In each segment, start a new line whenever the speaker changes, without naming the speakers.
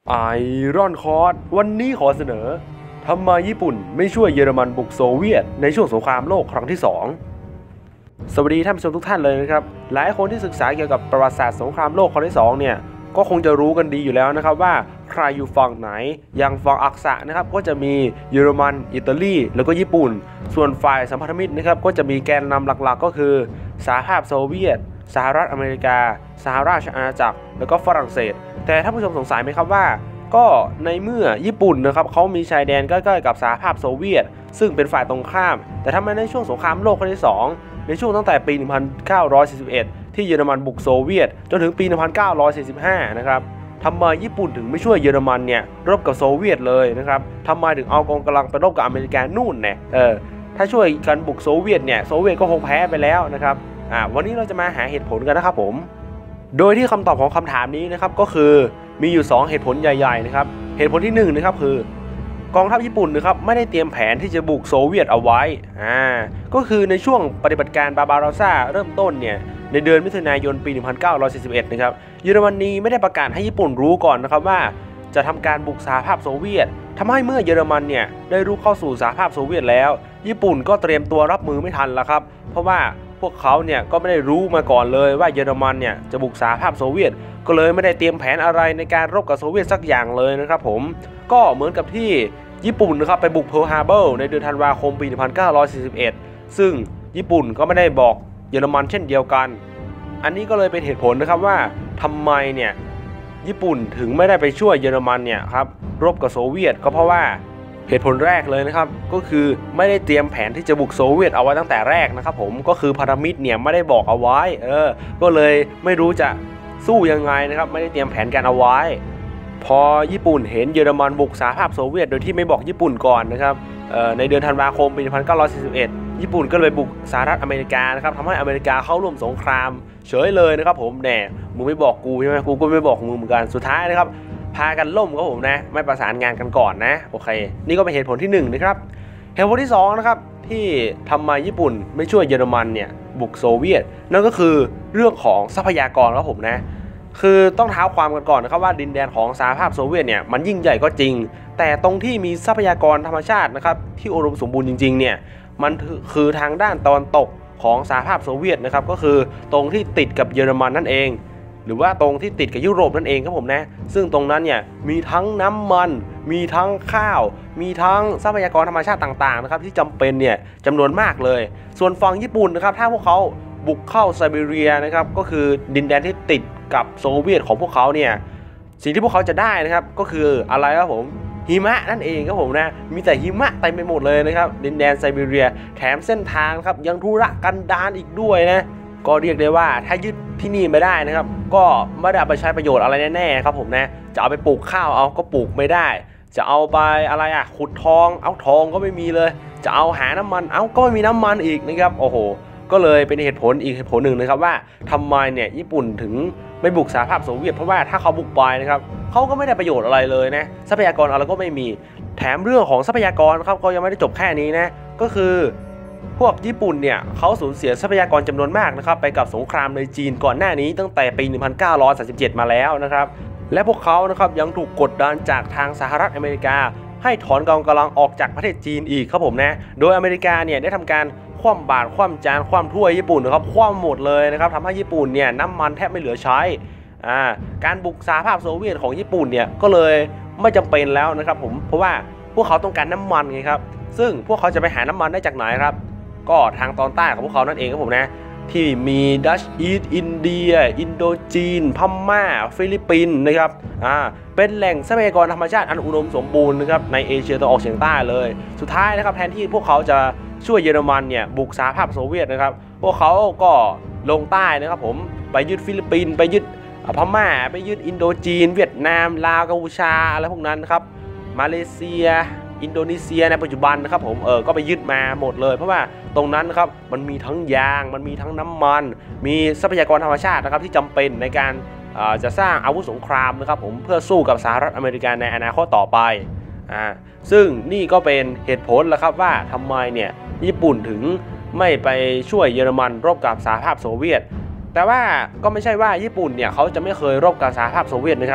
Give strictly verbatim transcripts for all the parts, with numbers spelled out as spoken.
ไอรอนคอร์สวันนี้ขอเสนอทำไมญี่ปุ่นไม่ช่วยเยอรมันบุกโซเวียตในช่วงสงครามโลกครั้งที่สองสวัสดีท่านผู้ชมทุกท่านเลยนะครับหลายคนที่ศึกษาเกี่ยวกับประวัติศาสตร์สงครามโลกครั้งที่สองเนี่ยก็คงจะรู้กันดีอยู่แล้วนะครับว่าใครอยู่ฝั่งไหนอย่างฝั่งอักษะนะครับก็จะมีเยอรมันอิตาลีแล้วก็ญี่ปุ่นส่วนฝ่ายสัมพันธมิตรนะครับก็จะมีแกนนำหลักๆก็คือสหภาพโซเวียตสหรัฐอเมริกาสหราชอาณาจักรแล้วก็ฝรั่งเศสแต่ท่านผู้ชมสงสัยไหมครับว่าก็ในเมื่อญี่ปุ่นนะครับเขามีชายแดนใกล้ๆกับสหภาพโซเวียตซึ่งเป็นฝ่ายตรงข้ามแต่ทำไมในช่วงสงครามโลกครั้งที่สองในช่วงตั้งแต่ปี หนึ่งพันเก้าร้อยสี่สิบเอ็ด ที่เยอรมันบุกโซเวียตจนถึงปี หนึ่งพันเก้าร้อยสี่สิบห้า นะครับทำไมญี่ปุ่นถึงไม่ช่วยเยอรมันเนี่ยรบกับโซเวียตเลยนะครับทำไมถึงเอากองกำลังไปรบกับอเมริกานู่นเนี่ยเออถ้าช่วยกันบุกโซเวียตเนี่ยโซเวียตก็คงแพ้ไปแล้วนะครับอ่าวันนี้เราจะมาหาเหตุผลกันนะครับผมโดยที่คำตอบของคำถามนี้นะครับก็คือมีอยู่สองเหตุผลใหญ่ๆนะครับเหตุผลที่หนึ่งนะครับคือกองทัพญี่ปุ่นนะครับไม่ได้เตรียมแผนที่จะบุกโซเวียตเอาไว้อ่าก็คือในช่วงปฏิบัติการบาบาโรซ่าเริ่มต้นเนี่ยในเดือนมิถุนายนปี หนึ่งพันเก้าร้อยสี่สิบเอ็ด นะครับเยอรมนีไม่ได้ประกาศให้ญี่ปุ่นรู้ก่อนนะครับว่าจะทำการบุกสหภาพโซเวียตทำให้เมื่อเยอรมันเนี่ยได้รู้เข้าสู่สหภาพโซเวียตแล้วญี่ปุ่นก็เตรียมตัวรับมือไม่ทันแล้วครับเพราะว่าพวกเขาเนี่ยก็ไม่ได้รู้มาก่อนเลยว่าเยอรมันเนี่ยจะบุกสหภาพโซเวียตก็เลยไม่ได้เตรียมแผนอะไรในการรบกับโซเวียตสักอย่างเลยนะครับผมก็เหมือนกับที่ญี่ปุ่นนะครับไปบุกเพิร์ลฮาร์เบอร์ในเดือนธันวาคมปี หนึ่งพันเก้าร้อยสี่สิบเอ็ด ซึ่งญี่ปุ่นก็ไม่ได้บอกเยอรมันเช่นเดียวกันอันนี้ก็เลยเป็นเหตุผลนะครับว่าทำไมเนี่ยญี่ปุ่นถึงไม่ได้ไปช่วยเยอรมันเนี่ยครับรบกับโซเวียตก็เพราะว่าเหตุผลแรกเลยนะครับก็คือไม่ได้เตรียมแผนที่จะบุกโซเวียตเอาไว้ตั้งแต่แรกนะครับผมก็คือพันธมิตรเนี่ยไม่ได้บอกเอาไว้เออก็เลยไม่รู้จะสู้ยังไงนะครับไม่ได้เตรียมแผนการเอาไว้พอญี่ปุ่นเห็นเยอรมันบุกสหภาพโซเวียตโดยที่ไม่บอกญี่ปุ่นก่อนนะครับในเดือนธันวาคมปี หนึ่งพันเก้าร้อยสี่สิบเอ็ด ญี่ปุ่นก็เลยบุกสหรัฐอเมริกานะครับทำให้อเมริกาเข้าร่วมสงครามเฉยเลยนะครับผมแหน่มึงไม่บอกกูใช่ไหมกูก็ไม่บอกมึงเหมือนกันสุดท้ายนะครับพากันล่มครับผมนะไม่ประสานงานกันก่อนนะโอเคนี่ก็เป็นเหตุผลที่หนึ่งนะครับเหตุผลที่สองนะครับที่ทำไมญี่ปุ่นไม่ช่วยเยอรมันเนี่ยบุกโซเวียตนั่นก็คือเรื่องของทรัพยากรครับผมนะคือต้องเท้าความกันก่อนนะครับว่าดินแดนของสหภาพโซเวียตเนี่ยมันยิ่งใหญ่ก็จริงแต่ตรงที่มีทรัพยากรธรรมชาตินะครับที่อุดมสมบูรณ์จริงๆเนี่ยมันคือทางด้านตะวันตกของสหภาพโซเวียตนะครับก็คือตรงที่ติดกับเยอรมันนั่นเองหรือว่าตรงที่ติดกับยุโรปนั่นเองครับผมนะซึ่งตรงนั้นเนี่ยมีทั้งน้ำมันมีทั้งข้าวมีทั้งทรัพยากรธรรมชาติต่างๆนะครับที่จำเป็นเนี่ยจำนวนมากเลยส่วนฝั่งญี่ปุ่นนะครับถ้าพวกเขาบุกเข้าไซบีเรียนะครับก็คือดินแดนที่ติดกับโซเวียตของพวกเขาเนี่ยสิ่งที่พวกเขาจะได้นะครับก็คืออะไรครับผมหิมะนั่นเองครับผมนะมีแต่หิมะเต็มไปหมดเลยนะครับดินแดนไซบีเรียแถมเส้นทางครับยังทุรกันดารอีกด้วยนะก็เรียกได้ว่าถ้ายึดที่นี่ไม่ได้นะครับก็ไม่ได้เอาไปใช้ประโยชน์อะไรแน่ๆครับผมนะจะเอาไปปลูกข้าวเอาก็ปลูกไม่ได้จะเอาไปอะไรอ่ะขุดทองเอาทองก็ไม่มีเลยจะเอาหาน้ำมันเอาก็ไม่มีน้ำมันอีกนะครับโอ้โหก็เลยเป็นเหตุผลอีกเหตุผลหนึ่งนะครับว่าทำไมเนี่ยญี่ปุ่นถึงไม่บุกสหภาพโซเวียตเพราะว่าถ้าเขาบุกไปนะครับเขาก็ไม่ได้ประโยชน์อะไรเลยนะทรัพยากรอะไรก็ไม่มีแถมเรื่องของทรัพยากรครับก็ยังไม่ได้จบแค่นี้นะก็คือพวกญี่ปุ่นเนี่ยเขาสูญเสียทรัพยากรจำนวนมากนะครับไปกับสงครามในจีนก่อนหน้านี้ตั้งแต่ปี หนึ่งพันเก้าร้อยสามสิบเจ็ด มาแล้วนะครับและพวกเขานะครับยังถูกกดดันจากทางสหรัฐอเมริกาให้ถอนกองกำลังออกจากประเทศจีนอีกครับผมนะโดยอเมริกาเนี่ยได้ทำการคว่ำบาตรคว่ำจานคว่ำถ้วยญี่ปุ่นนะครับคว่ำหมดเลยนะครับทำให้ญี่ปุ่นเนี่ยน้ำมันแทบไม่เหลือใช้อ่าการบุกสหภาพโซเวียตของญี่ปุ่นเนี่ยก็เลยไม่จำเป็นแล้วนะครับผมเพราะว่าพวกเขาต้องการน้ำมันไงครับซึ่งพวกเขาจะไปหาน้ำมันได้จากไหนครับก็ทางตอนใต้ของพวกเขานั่นเองครับผมนะที่มีดัชอีสต์อินเดียอินโดจีนพม่าฟิลิปปินส์นะครับอ่าเป็นแหล่งทรัพยากรธรรมชาติอันอุดมสมบูรณ์นะครับในเอเชียตะวันออกเฉียงใต้เลยสุดท้ายนะครับแทนที่พวกเขาจะช่วยเยอรมันเนี่ยบุกสหภาพโซเวียตนะครับพวกเขาก็ลงใต้นะครับผมไปยึดฟิลิปปินส์ไปยึดพม่าไปยึดอินโดจีนเวียดนามลาวกัมพูชาอะไรพวกนั้นครับมาเลเซียอินโดนีเซียในปัจจุบันนะครับผมเออก็ไปยึดมาหมดเลยเพราะว่าตรงนั้นนะครับมันมีทั้งยางมันมีทั้งน้ำมันมีทรัพยากรธรรมชาตินะครับที่จำเป็นในการจะสร้างอาวุธสงครามนะครับผมเพื่อสู้กับสหรัฐอเมริกาในอนาคตต่อไปอ่าซึ่งนี่ก็เป็นเหตุผลแล้วครับว่าทำไมเนี่ยญี่ปุ่นถึงไม่ไปช่วยเยอรมันรบกับสหภาพโซเวียตแต่ว่าก็ไม่ใช่ว่าญี่ปุ่นเนี่ยเขาจะไม่เคยรบกับสหภาพโซเวียตนะครับ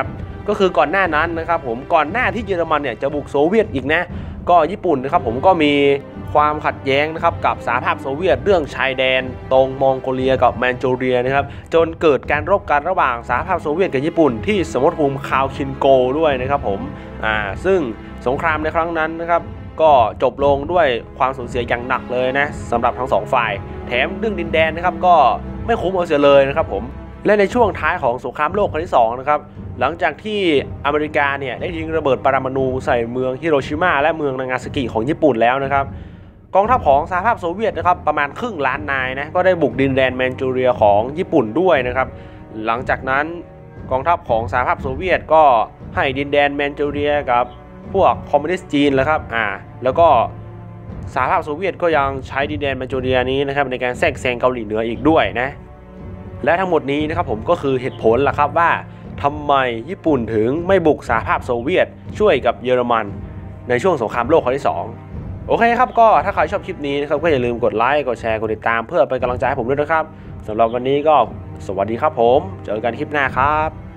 ก็คือก่อนหน้านั้นนะครับผมก่อนหน้าที่เยอรมันเนี่ยจะบุกโซเวียตอีกนะก็ญี่ปุ่นนะครับผมก็มีความขัดแย้งนะครับกับสหภาพโซเวียตเรื่องชายแดนตรงมองโกเลียกับแมนจูเรียนะครับจนเกิดการรบกันระหว่างสหภาพโซเวียตกับญี่ปุ่นที่สมรภูมิคาวคินโกด้วยนะครับผมอ่าซึ่งสงครามในครั้งนั้นนะครับก็จบลงด้วยความสูญเสียอย่างหนักเลยนะสำหรับทั้งสองฝ่ายแถมเรื่องดินแดนนะครับก็ไม่คุ้มเอาเสียเลยนะครับผมและในช่วงท้ายของสงครามโลกครั้งที่สองนะครับหลังจากที่อเมริกาเนี่ยได้ทิ้งระเบิดปรมาณูใส่เมืองฮิโรชิมาและเมืองนางาซากิของญี่ปุ่นแล้วนะครับกองทัพของสหภาพโซเวียตนะครับประมาณครึ่งล้านนายนะก็ได้บุกดินแดนแมนจูเรียของญี่ปุ่นด้วยนะครับหลังจากนั้นกองทัพของสหภาพโซเวียตก็ให้ดินแดนแมนจูเรียกับพวกคอมมิวนิสต์จีนแล้วครับอ่าแล้วก็สหภาพโซเวียตก็ยังใช้ดินแดนแมนจูเรียนี้นะครับในการแทรกแซงเกาหลีเหนืออีกด้วยนะและทั้งหมดนี้นะครับผมก็คือเหตุผลล่ะครับว่าทำไมญี่ปุ่นถึงไม่บุกสหภาพโซเวียตช่วยกับเยอรมันในช่วงสงครามโลกครั้งที่สองโอเคครับก็ถ้าใครชอบคลิปนี้นะครับก็อย่าลืมกดไลค์กดแชร์กดติดตามเพื่อเป็นกำลังใจให้ผมด้วยนะครับสำหรับวันนี้ก็สวัสดีครับผมเจอกันคลิปหน้าครับ